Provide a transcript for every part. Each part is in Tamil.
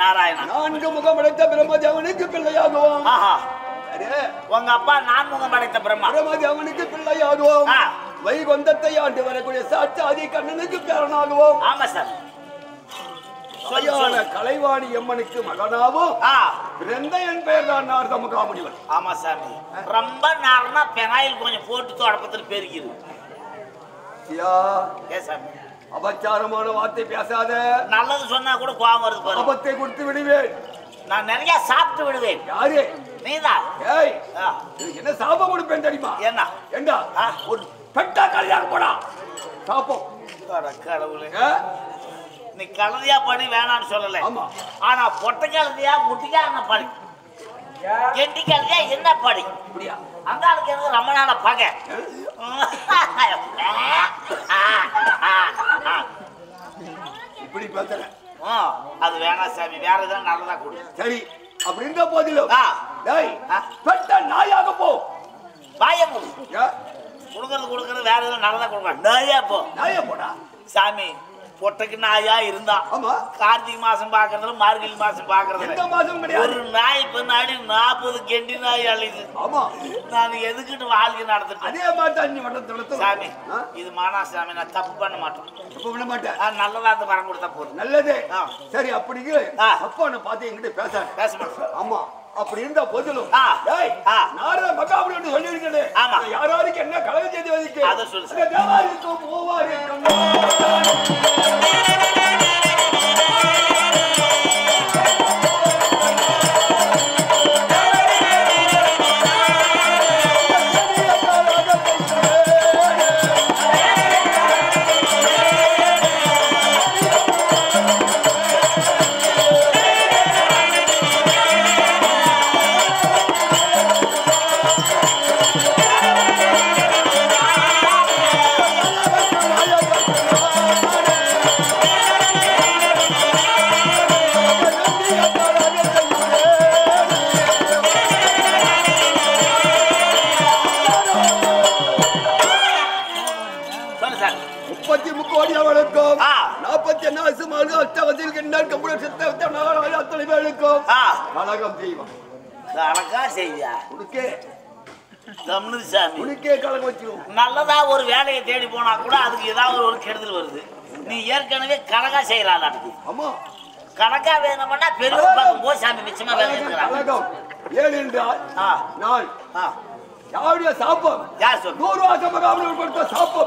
நாராயணா. 4 முகம் படைத்த பிரம்மதேவனுக்கு பிள்ளையாகுவோம். உங்க அப்பா 4 முகம் படைத்த பிரம்மதேவனுக்கு பிள்ளையாகுவோம். வைகுந்தத்தை ஆண்டு வரக்கூடிய சாட்சாதி கண்ணனுக்கு பேரனாகுவோம். ஆமா சார். கலைவாணி அம்மனுக்கு மகனாவும் பிறந்த என் பெயர் தான் நாரத மகாமுனிவர். ஆமா சாமி. ரொம்ப நார்னா பெனாயில் கொஞ்சம் போட்டு தொடப்பத்தில் பெருகிரு. அபச்சாரமான வார்த்தை பேசாத. நல்லது சொன்னா கூட கோபம் வருது பாரு. அபத்தை கொடுத்து விடுவேன். நான் நிறைய சாப்பிட்டு விடுவேன். யாரு? நீதான். ஏய் என்ன சாபம் கொடுப்பேன் தெரியுமா? என்ன? ஏண்டா ஒரு பெட்டா கல்யாணம் போடா சாப்போம். கடவுளே, நீ கலதியா படி வேணான்னு சொல்லல. ஆனா பொட்டை கலதியா முட்டிக்காரன படி, கெட்டி கலதியா என்ன படி. அந்த ஆளுக்கு எனக்கு ரொம்ப நாள பகை. இப்படி பேசுற அது வேணாம் சாமி. வேற ஏதாவது நல்லதா கொடு. சரி, அப்படி இருந்த போதிலும் பெட்ட நாயாக போ. பாயம் கொடுக்கறது வேற ஏதாவது நல்லதா கொடுக்க. நாயா போ. நாயா போடா சாமி. பொட்டைக்கு நாயா இருந்தா கார்த்திகை மாசம் பாக்குறதுல மார்கழி மாசம் பாக்குறதுல ஒரு நாய் பின்னாடி 40 கெண்டி நாய் அழிது. நான் எதுக்கிட்டு வாழ்க்கை நடத்திட்டேன் சாமி. இது மானா சாமி. நான் தப்பு பண்ண மாட்டேன். நல்லதா வரம் கொடுத்தா போதும். நல்லது. சரி, அப்படி அப்பா பார்த்து என்கிட்ட பேச மாட்டேன். ஆமா, அப்படி இருந்தா போதிலும் நாரத மகாமுனிவர் சொல்லி இருக்கிறேன். ஆமா, யாராருக்கு என்ன கலவை செய்து வைக்க அதை சொல்லு. நல்லதா ஒரு வேலையை தேடி போனா கூட அதுக்கு ஏதாவது ஒரு கெடுதல் வருது. நீ ஏற்கனவே கணக்கா செய்யறாள். கணக்கா வேணும்னா பெரிய பக்கம் போய் சாமி மிச்சமா வேலை செய்யறாங்க. யாருடைய சாப்பம்? யார் சொல்லு? 100 வருஷம் மகாமுனிவர் கொடுத்த சாப்பம்.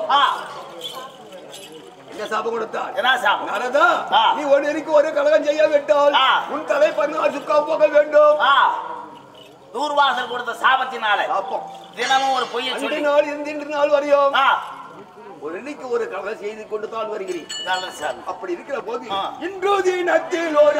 என்ன சாபம் கொடுத்தார்? என்ன சாபம்? நாரதா, நீ ஒருவருக்கு ஒரு கலகம் செய்ய விட்டால் உன் தலை 16 சுக்கா போக வேண்டும். தூர்வாசல் கொடுத்த சாபத்தினால தினமும் ஒரு பொய்யை சொல்லி நாள் இன்று நாள் வரையும் ஒரு இன்னைக்கு ஒரு கலகம் செய்து கொண்டு தான் வருகிறேன். அப்படி இருக்கிற போது இன்று தினத்தில் ஒரு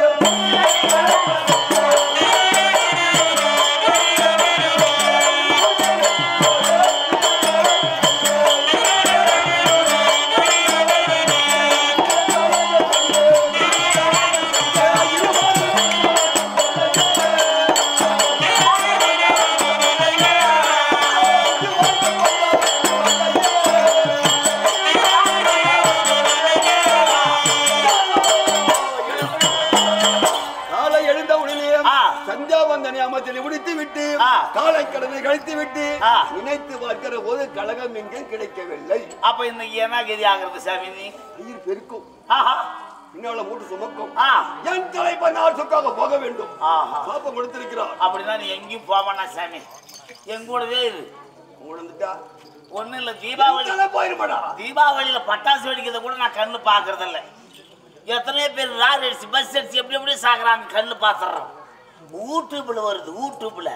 நினைத்து பார்க்கிற போது கலகம் எங்கே கிடைக்கவில்லை. அப்ப இன்னைக்கு என்ன கதி ஆகிறது சாமி? நீர் பெருக்கும், இன்னொரு மூட்டு சுமக்கும், என் தலை 16 சுக்காக போக வேண்டும். சாப்பம் கொடுத்திருக்கிறார். அப்படின்னா நீ எங்கேயும் போவானா சாமி? எங்கூடவே இரு. உணர்ந்துட்டா ஒண்ணு இல்ல. தீபாவளியில பட்டாசு வெடிக்கிறத கூட நான் கண்ணு பாக்குறது இல்ல. எத்தனையோ பேர் ரார் அடிச்சு பஸ் அடிச்சு எப்படி எப்படி சாகுறாங்க கண்ணு பாத்துறோம். யூடியூப்ல வருது. யூடியூப்ல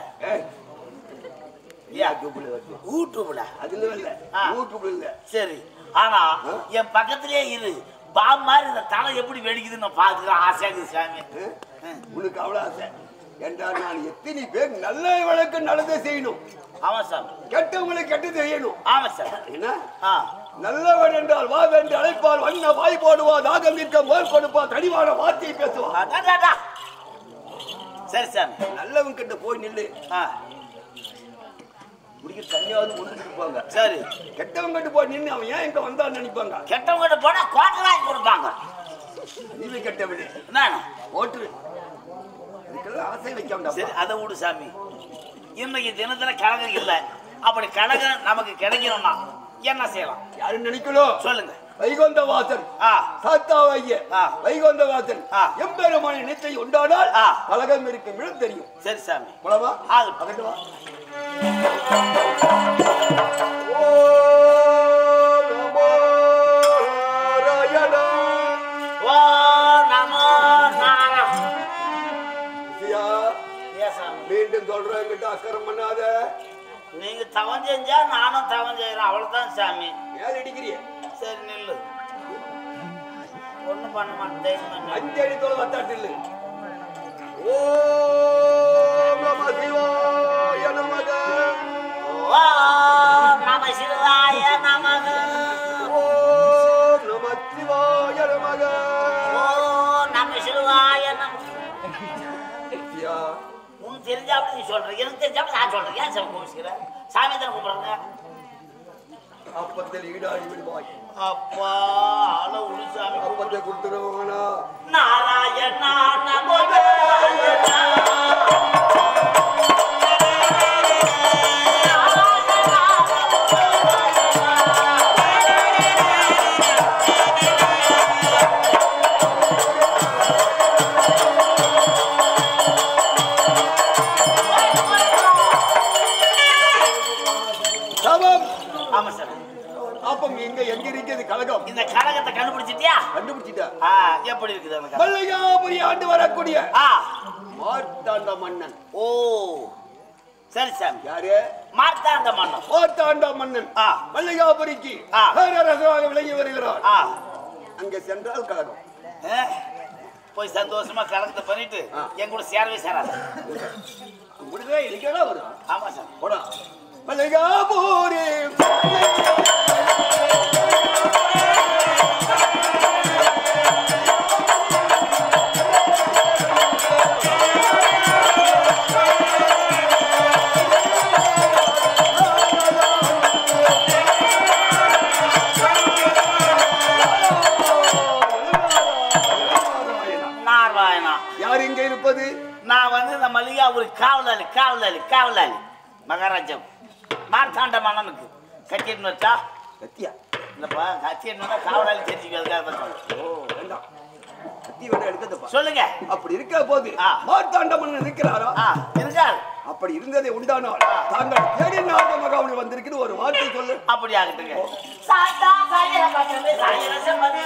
சரி. ஆனா என் பக்கத்திலே இரு. பாம் மாதிரி இந்த தலை எப்படி வெடிக்குதுன்னு நான் பாத்துக்கிறேன். ஆசையாகுது சாமி. உனக்கு அவ்வளவு ஆசை என்றால் நான் எத்தனை பேர் நல்ல வழக்கு நல்லதை செய்யணும். ஆமா சார். கெட்டவங்களுக்கு கெட்டு செய்யணும். ஆமா சார். என்ன நல்லவன் என்றால் வா என்று அழைப்பால் வண்ண வாய் போடுவா, தாகம் நிற்க மோர் கொடுப்பா, தனிவான வார்த்தையை பேசுவா. சரி சார். நல்லவன் கிட்ட போய் நில்லு. முடிக்க தனியாவது கொடுத்துருப்பாங்க. சரி. கெட்டவங்க கிட்ட போய் நின்று அவன் ஏன் இங்க வந்தான்னு நினைப்பாங்க. கெட்டவங்க கிட்ட போனா கோட்டை வாங்கி கொடுப்பாங்க. நீ கெட்டவனே என்ன ஓட்டு ஆசை வைக்க வேண்டாம். சரி அதை விடு சாமி. இன்னைக்கு தினத்துல கழகம் இல்லை. அப்படி கழகம் நமக்கு கிடைக்கணும்னா என்ன செய்யலாம்? யாரும் நினைக்கணும் சொல்லுங்க. வைகுந்தவாசன் சாத்தாவைய வைகுந்தவாசன் எம்பெருமான நினைத்தை உண்டானால் கழகம் இருக்கும் இடம் தெரியும். சரி சாமி போலவா? பக்கத்துவா. மீண்டும் சொல்றேன், அக்கறம் பண்ணாத. நீங்க தவம் செஞ்சா நானும் தவம் செய்யறேன், அவ்வளவுதான் சாமி. ஏன் அடிக்கிறிய? சரி நில்லு, ஒண்ணும் பண்ண மாட்டேன். 5 அடி தோல் வத்தாட்டு இல்லு. ஓம் நம சிவாய நமக. ஓம் நம சிவாய நமக. ஓம் நம சிவாய நமக. ஓம் நம சிவாய நமக. உன் தெரிஞ்சாப்படி நீ சொல்ற, எனக்கு தெரிஞ்சாப்படி நான் சொல்றேன். ஏன் சாமி கூப்பிடுற? சாமி தான் கூப்பிடுறாங்க. அப்பத்தில் ஈடாடி விடுவாய். அப்பா ஆள உளி சாமி. அப்பத்தை கொடுத்துருவானா? நாராயணா நமோ நாராயணா. ஆமா சார். அப்ப எங்க இருக்குது கழகம்? இந்த கழகத்தை கண்டுபிடிச்சிட்டியா? கண்டுபிடிச்சிட்டா. எப்படி இருக்குது அந்த கழகம்? மல்லையாபுரி ஆண்டு வரக்கூடிய மார்த்தாண்ட மன்னன். ஓ சரி சாமி. யாரு? மார்த்தாண்ட மன்னன். மார்த்தாண்ட மன்னன் மல்லையாபுரிக்கு அரசராக விளங்கி வருகிறார். அங்க சென்றால் கழகம். போய் சந்தோஷமா கலந்து பண்ணிட்டு என் கூட சேரவே சேராது. முடிவே இருக்கா வரும். ஆமா சார். போடா மல்லையாபுரி. யார் இங்க இருப்பது? நான் வந்து இந்த மல்லிகாபுரி காவலாளி காவலாளி காவலாளி மகாராஜம் மார்த்தாண்ட மன்னனுக்கு கட்டிட்டு வச்சா. கத்தியா? இல்லப்பா, கத்தியா காவலாளி தெரிஞ்சுக்கிறதுக்காக. ஓ வேண்டாம், கத்தி வேண்டாம், எடுக்கதப்பா. சொல்லுங்க. அப்படி இருக்க போது மார்த்தாண்ட மன்னன் இருக்கிறாரா? இருக்கார். அப்படி இருந்ததை உண்டானால் தாங்கள் தேடி நாக மகாவலி வந்திருக்குன்னு ஒரு வார்த்தை சொல்லு. அப்படி ஆகட்டுங்க. சாத்தா சாயர பக்கமே சாயர சம்மதி.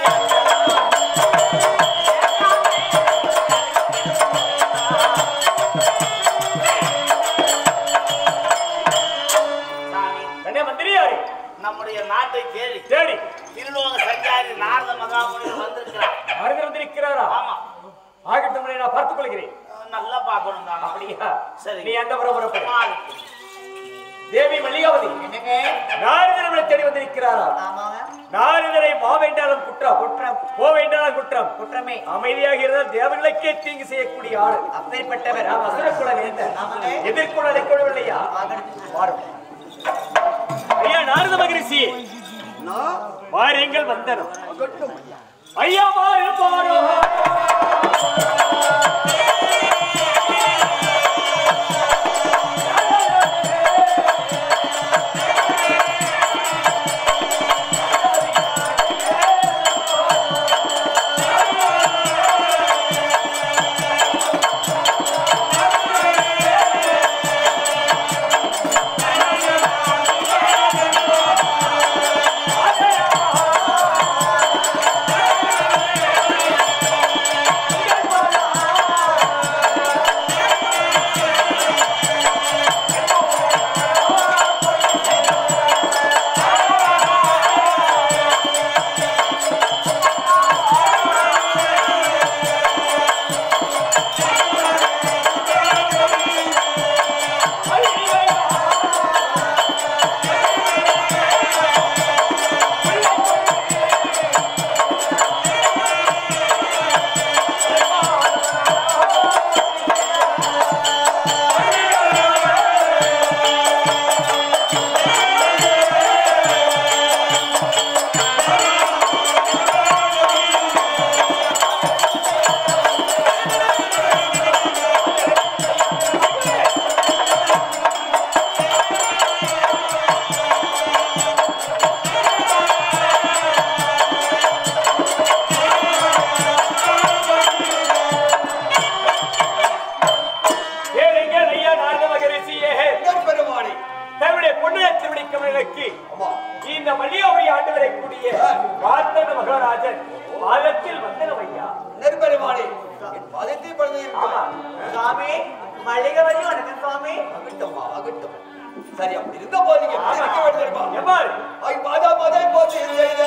நம்முடைய நாட்டை தேடி தேடி திருலோக சஞ்சாரி நாரத மகாமுனிவர் வந்திருக்கிறார். ஆமா. ஆகட்டும், நான் பார்த்துக் கொள்கிறேன். நல்லா பார்க்கணும் தான். அப்படியா? சரி, நீ அந்த புறப்பட. தேவி மல்லிகாவதி நாரதரை தேடி வந்திருக்கிறாரா? நாரதரை மாவேண்டாலும் குற்றம், குற்றம் போவேண்டாலும் குற்றம், குற்றமே. அமைதியாக இருந்தால் தேவர்களுக்கே தீங்கு செய்யக்கூடிய ஆள் அப்பேற்பட்டவர். அசுரக்குல வேந்த எதிர்கொள்ள அழைக்கவில்லையா? ஐயா நாரத மகரிஷி, வாரியங்கள் வந்தனம். ஐயா வாரு. இந்த மல்லிகாபுரி ஆண்டு வரக்கூடிய வார்த்தக மகாராஜன் பாதத்தில் வந்தனம் ஐயா. நெருப்பெருமானே என் பாதத்தை படுத்து சுவாமி மல்லிகாபுரி வணக்கம் சுவாமி. ஆகட்டும் ஆகட்டும். சரி அப்படி இருந்த போது நீங்க இருக்க வேண்டும் எவ்வாறு ஐ மாதா மாதா போது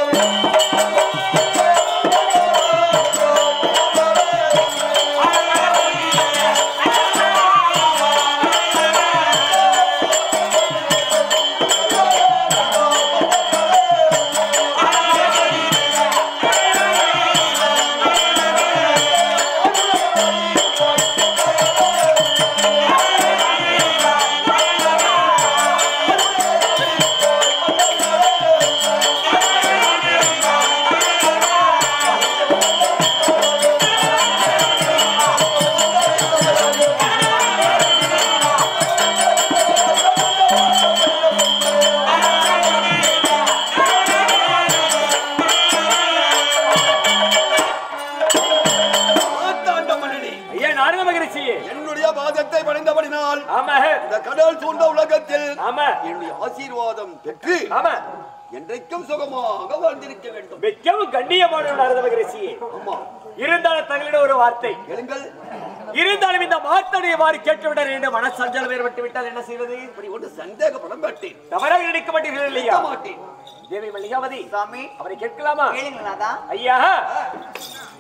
என்னுடைய பாதத்தை படைந்தபடினால் இந்த கடல் சூழ்ந்த உலகத்தில் என்னுடைய ஆசீர்வாதம் பெற்று என்றைக்கும் சுகமாக வாழ்ந்திருக்க வேண்டும். மிகவும் கண்ணியமான நாரத மகரிஷியே. இருந்தாலும் தங்களிடம் ஒரு வார்த்தை கேளுங்கள். இருந்தாலும் இந்த வார்த்தையை மாறி கேட்டுவிட வேண்டும். மனசஞ்சலம் ஏற்பட்டு விட்டால் என்ன செய்வது? இப்படி ஒன்று சந்தேகப்பட மாட்டேன். தவறாக நினைக்க மாட்டீர்கள் இல்லையா? மாட்டேன். தேவி மல்லிகாவதி சுவாமி அவரை கேட்கலாமா? கேளுங்களா ஐயா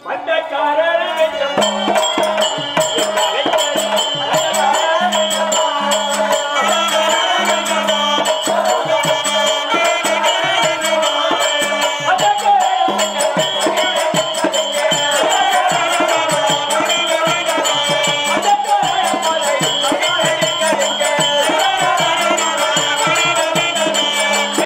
மண்டக்காரர்